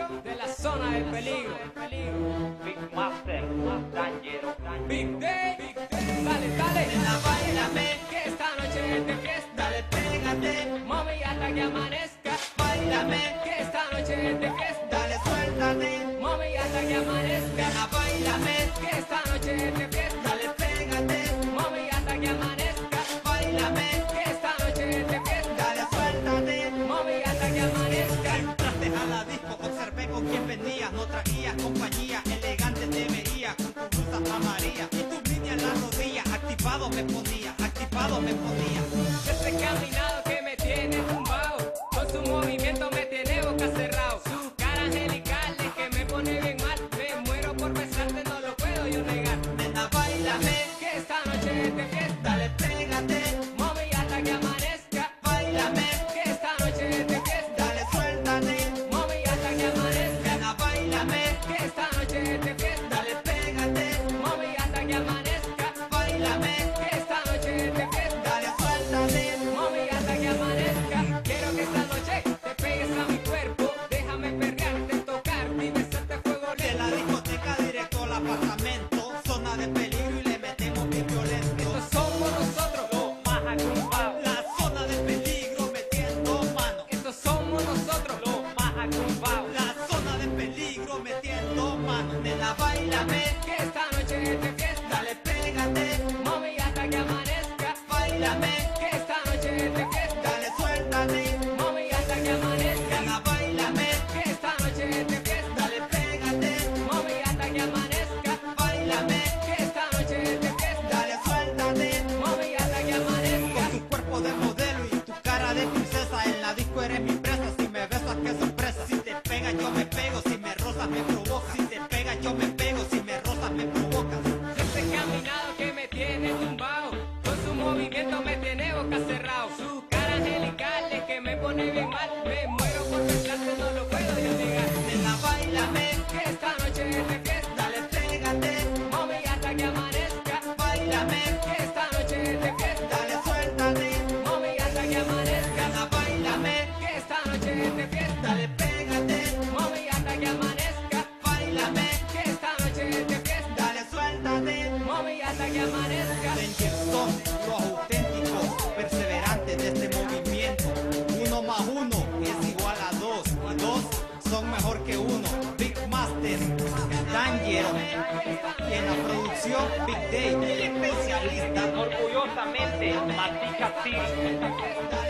de la zona de peligro. Big Master, Danger, Big Day, dale, dale. Báilame, Que esta noche es de fiesta. dale, pégate. Mami, hasta que amanezca. Báilame, Que esta noche es de fiesta. dale, suéltate. Mami, hasta que amanezca. Báilame, Que esta noche es de fiesta. dale, pégate. Mami, hasta que amanezca. Báilame, Que esta noche es de fiesta. dale, suéltate. Mami, hasta que amanezca. Entraste a la disco, observé con quién venías. No traías compañía, elegante te veía. Con tu blusa amarilla y tu línea en la rodilla. Activado me ponía, activado me ponía. Ese caminado que me tiene tumbado, con su movimiento me tiene boca cerrado. Su cara angelical es que me pone bien mal. Me muero por besarte, no lo puedo yo negar. Nena, báilame, Que esta noche es de fiesta. dale, pégate. Mami, hasta que amanezca. Báilame, Que esta noche es de fiesta. dale, suéltate. Mami, hasta que amanezca. Nena, báilame, Que esta noche es de fiesta. dale, pégate. Mami, hasta que amanezca. Báilame, Que esta noche es de fiesta. dale, suéltate. Mami, hasta que amanezca. Quiero que esta noche te pegues a mi cuerpo. Déjame perrearte, tocarte y besarte fuego De lento. la discoteca directo al apartamento. Zona de peligro y le metemos bien violento. Estos somos nosotros. los más agrupados, La zona de peligro metiendo mano. Estos somos nosotros. los más agrupados, La zona de peligro metiendo mano. Nena, báilame, Que esta noche es de fiesta. dale, pégate. Mami, hasta que amanezca. Báilame, Que esta noche es de fiesta. dale, suéltate. Mami, hasta que amanezca. Nena, báilame, Que esta noche es de fiesta. dale, pégate. Mami, hasta que amanezca. Báilame, Que esta noche es de fiesta. dale, suéltate. Mami, hasta que amanezca. Con tu cuerpo de modelo y tu cara de princesa. En la disco eres mi presa. Si me besas, qué sorpresa. Si te pegas, yo me pego. Si me rozas, me provocas. Si te pegas, yo me pego. Si me rozas, me provocas. Ese caminado que me tiene tumbado, con su movimiento me tiene boca cerrado. Su cara angelical es que me pone bien mal. Me muero por besarte, no lo puedo yo negar. Nena, báilame, Que esta noche es de fiesta. dale, pégate. Mami, hasta que amanezca. Báilame, Que esta noche es de fiesta. dale, suéltate. Mami, hasta que amanezca. Nena, báilame, Que esta noche es de fiesta. dale, pégate. Mami, hasta que amanezca. Báilame, Que esta noche es de fiesta. dale, suéltate. Mami, hasta que amanezca. Danger son los auténticos perseverantes de este movimiento. 1 más 1 es igual a 2 y 2 son mejor que 1. Big Master, Danger, y en la producción Big Day, el especialista. orgullosamente, Matica City.